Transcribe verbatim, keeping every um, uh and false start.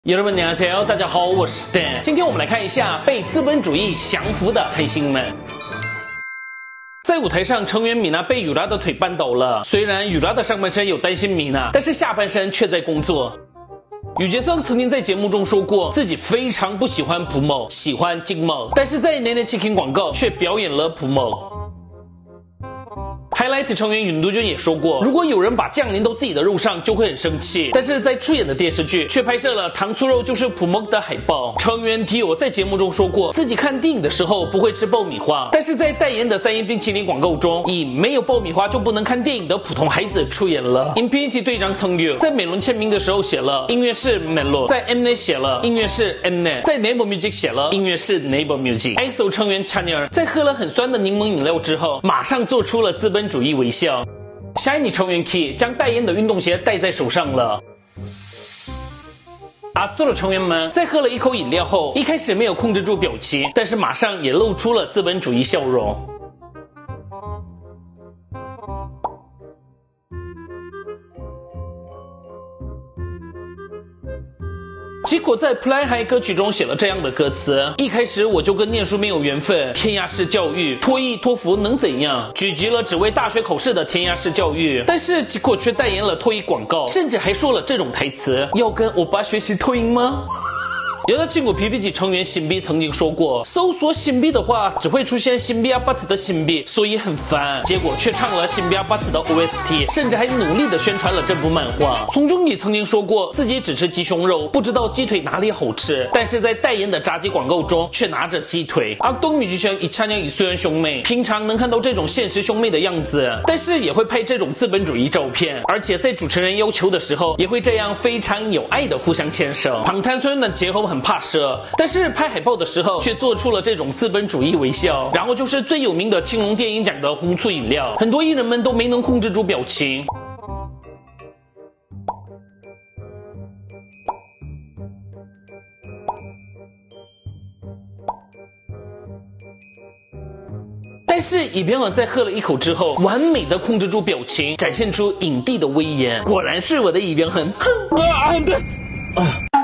여러분 안녕하세요，大家好，我是 Dan。今天我们来看一下被资本主义降服的黑星们。在舞台上，成员米娜被 Yura 的腿绊倒了。虽然 Yura 的上半身有担心米娜，但是下半身却在工作。宇杰森曾经在节目中说过，自己非常不喜欢朴某，喜欢金某，但是在 Nene Chicken 广告却表演了朴某。Highlight 成员允都君也说过，如果有人把酱淋到自己的肉上，就会很生气。但是在出演的电视剧却拍摄了糖醋肉就是朴某的海报。成员 Tio 在节目中说过，自己看电影的时候不会吃爆米花，但是在代言的三叶冰淇淋广告中，以没有爆米花就不能看电影的普通孩子出演了。Infinity 队长曾宇在美伦签名的时候写了音乐是 Melo， 在 Mnet 写了音乐是 Mnet， 在 Naver Music 写了音乐是 Naver Music。E X O 成员 Chanyeol 在喝了很酸的柠檬饮料之后，马上做出了资本主义微笑。Shiny 成员 Key 将代言的运动鞋戴在手上了。A S T R O 的成员们在喝了一口饮料后，一开始没有控制住表情，但是马上也露出了资本主义笑容。结果在 Fly High 歌曲中写了这样的歌词：一开始我就跟念书没有缘分，填鸭式教育，托艺托福能怎样？举集了只为大学考试的填鸭式教育，但是结果却代言了托艺广告，甚至还说了这种台词：要跟欧巴学习托音吗？有的亲骨 P P G 成员新币曾经说过，搜索新币的话只会出现新币阿巴特的新币，所以很烦。结果却唱了新币阿巴特的 O S T， 甚至还努力的宣传了这部漫画。从中也曾经说过自己只吃鸡胸肉，不知道鸡腿哪里好吃，但是在代言的炸鸡广告中却拿着鸡腿。阿东女巨星以찬양以虽然兄妹，平常能看到这种现实兄妹的样子，但是也会拍这种资本主义照片，而且在主持人要求的时候，也会这样非常有爱的互相牵手。庞滩虽然的结合很怕蛇，但是拍海报的时候却做出了这种资本主义微笑。然后就是最有名的青龙电影奖的红醋饮料，很多艺人们都没能控制住表情。但是以边尔在喝了一口之后，完美的控制住表情，展现出影帝的威严。果然是我的以边很哼啊对啊